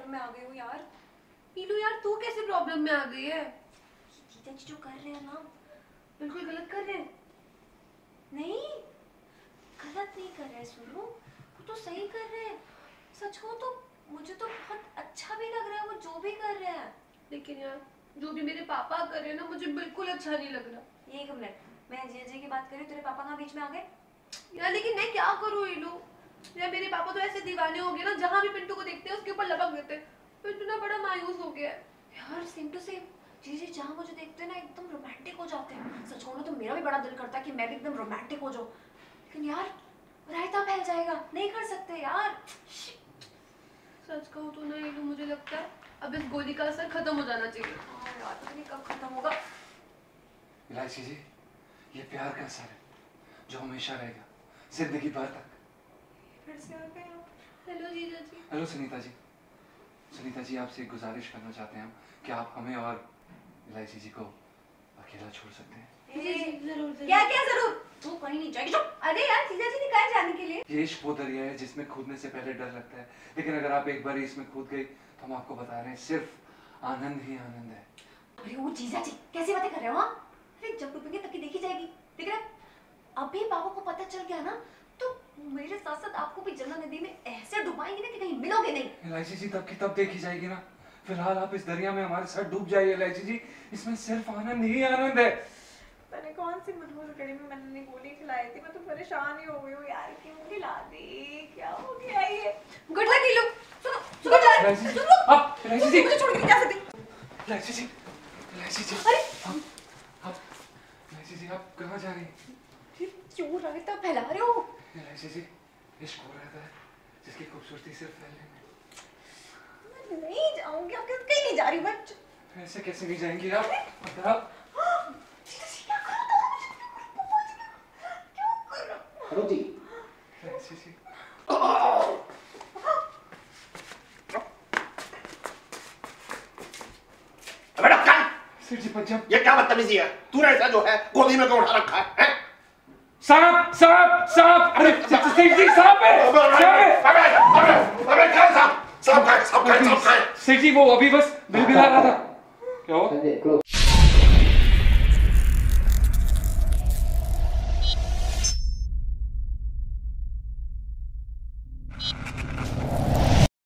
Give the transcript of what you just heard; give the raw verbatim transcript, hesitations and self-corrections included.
Problem में आ गई हूँ यार। पीलू यार तू कैसे प्रॉब्लम में आ गई है? जीजा जी जो कर रहे हैं ना बिल्कुल गलत कर रहे हैं। नहीं गलत नहीं कर रहे सुनो, वो तो सही कर रहे हैं। सच कहूँ तो मुझे तो बहुत अच्छा भी लग रहा है वो जो भी कर रहे हैं। लेकिन यार जो भी मेरे पापा कर रहे हैं ना मुझे बिल्कुल अच्छा नहीं लग रहा। एक मिनट, मैं जीजा जी की बात कर रही हूँ, तेरे पापा कहाँ बीच में आ गए? यार लेकिन मैं क्या करूँ इलू, यार मेरे पापा तो ऐसे दीवाने हो गए ना, जहाँ भी पिंटू को देखते हैं उसके ऊपर लपक देते हैं। पिंटू ना बड़ा मायूस हो गया है। यार सेम टू सेम, जीजा जी जहाँ मुझे देखते हैं ना एकदम रोमांटिक हो जाते हैं। सच कहूँ तो मेरा भी बड़ा दिल करता है कि मैं भी एकदम रोमांटिक हो जाऊँ, लेकिन यार रायता फैल जाएगा, नहीं कर सकते यार। सच कहूँ तो ना इलू मुझे लगता है अब इस गोली का असर खत्म हो जाना चाहिए। हाँ यार पता नहीं कब खत्म होगा। इलायची जी, ये प्यार का असर है जो हमेशा रहेगा, जिंदगी भर तक। फिर से आ गए आप। हेलो जीजा जी। हेलो सुनीता जी। सुनीता जी आपसे एक गुजारिश करना चाहते हैं हम कि आप हमें और इलायची जी को अकेला छोड़ सकते हैं। जी जी जरूर जरूर। क्या क्या जरूर? तू कहीं नहीं जाएगी। अरे यार जीजा जी ने कहा जाने के लिए? ये इश्क वो दरिया है जिसमें कूदने से पहले डर लगता है, लेकिन अगर आप एक बार इसमें कूद गई तो हम आपको बता रहे हैं सिर्फ आनंद ही आनंद है। अरे वो जीजा जी कैसी बातें कर रहे हो? हाँ अरे जब डूबेंगे तब की देखी जाएगी। देख रहे अभी पापा को पता चल गया ना तो मेरे साथ साथ आपको भी जमुना नदी में ऐसे डुबाएंगे ना कि कहीं मिलोगे नहीं। इलायची जी तब की तब देखी जाएगी ना, फिलहाल आप इस दरिया में हमारे साथ डूब जाइए इलायची जी, इसमें सिर्फ आनंद ही आनंद है। मैंने कौन सी मजबूर घड़ी में मैंने गोली खिलाई थी, मैं तो परेशान ही हो गई हूँ यार, क्यों खिला दी, क्या हो गया ये? Good luck Lilu. सुनो सुनो जा इलायची जी, सुनो आप इलायची जी मुझे छोड़ के नहीं जा सकती। इलायची जी, इलायची जी, अरे आप आप इलायची जी आप कहाँ जा रही हैं? क्यों रायता फैला रहे हो? इलायची जी, इश्क हो रहता है जिसकी खूबसूरती सिर्फ फैलने में। मैं नहीं जाऊंगी, आप कहीं नहीं जा रही मैं। ऐसे कैसे नहीं जाएंगी आप? अगर आप हेलो जी। इलायची जी, अबे डॉक्टर, सिर जी पंचम, ये क्या बदतमीजी है? तूने ऐसा जो है गोदी में क्यों उठा रखा है? हैं? साहब साहब साहब, अरे सिर जी साहब है, क्या है? अबे अबे अबे क्या साहब? साहब का साहब का साहब का सिर जी वो अभी बस बिल बिला रहा था। क्या हुआ?